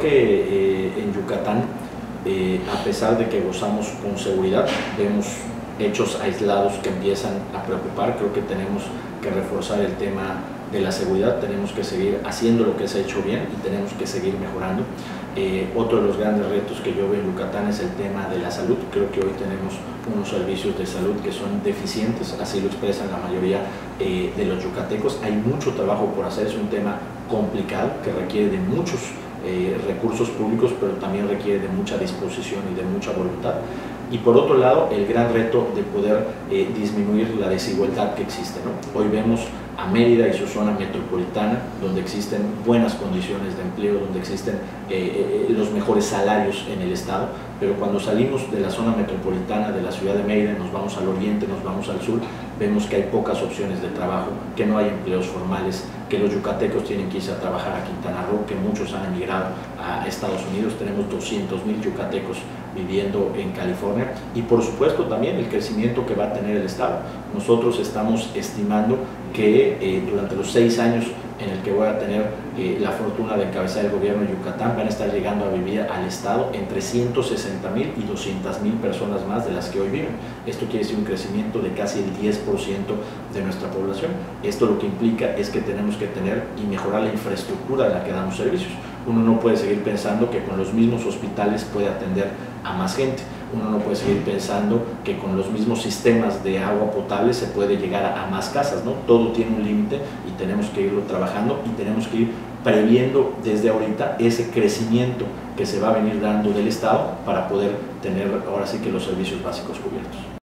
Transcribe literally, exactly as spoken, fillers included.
que eh, en Yucatán, eh, a pesar de que gozamos con seguridad, vemos hechos aislados que empiezan a preocupar. Creo que tenemos que reforzar el tema de la seguridad, tenemos que seguir haciendo lo que se ha hecho bien y tenemos que seguir mejorando. Eh, otro de los grandes retos que yo veo en Yucatán es el tema de la salud. Creo que hoy tenemos unos servicios de salud que son deficientes, así lo expresan la mayoría eh, de los yucatecos. Hay mucho trabajo por hacer, es un tema complicado que requiere de muchos eh, recursos públicos, pero también requiere de mucha disposición y de mucha voluntad. Y por otro lado, el gran reto de poder eh, disminuir la desigualdad que existe, ¿no? Hoy vemos a Mérida y su zona metropolitana, donde existen buenas condiciones de empleo, donde existen eh, eh, los mejores salarios en el estado, pero cuando salimos de la zona metropolitana de la ciudad de Mérida, nos vamos al oriente, nos vamos al sur, vemos que hay pocas opciones de trabajo, que no hay empleos formales, que los yucatecos tienen que irse a trabajar a Quintana Roo, que muchos han emigrado a Estados Unidos. Tenemos doscientos mil yucatecos viviendo en California, y por supuesto también el crecimiento que va a tener el estado. Nosotros estamos estimando que eh, durante los seis años en el que voy a tener eh, la fortuna de encabezar el gobierno de Yucatán, van a estar llegando a vivir al estado entre ciento sesenta mil y doscientas mil personas más de las que hoy viven. Esto quiere decir un crecimiento de casi el diez por ciento de nuestra población. Esto lo que implica es que tenemos que tener y mejorar la infraestructura en la que damos servicios. Uno no puede seguir pensando que con los mismos hospitales puede atender a más gente. Uno no puede seguir pensando que con los mismos sistemas de agua potable se puede llegar a, a más casas, ¿no? Todo tiene un límite y tenemos que irlo trabajando y tenemos que ir previendo desde ahorita ese crecimiento que se va a venir dando del Estado para poder tener ahora sí que los servicios básicos cubiertos.